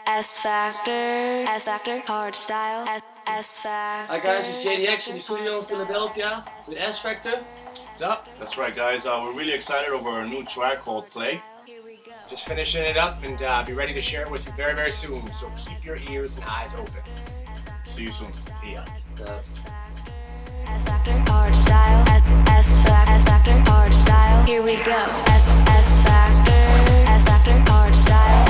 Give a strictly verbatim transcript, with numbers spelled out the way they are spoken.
S Factor, S Factor, hard style, S, S Factor. Hi guys, it's J D X in the studio in Philadelphia with S Factor. What's up? That's right, guys. Uh, we're really excited over our new track called Play. Just finishing it up and uh, be ready to share it with you very, very soon. So keep your ears and eyes open. See you soon. See ya. S Factor, hard style, S Factor, S Factor, hard style. Here we go. S Factor, S Factor, hard style.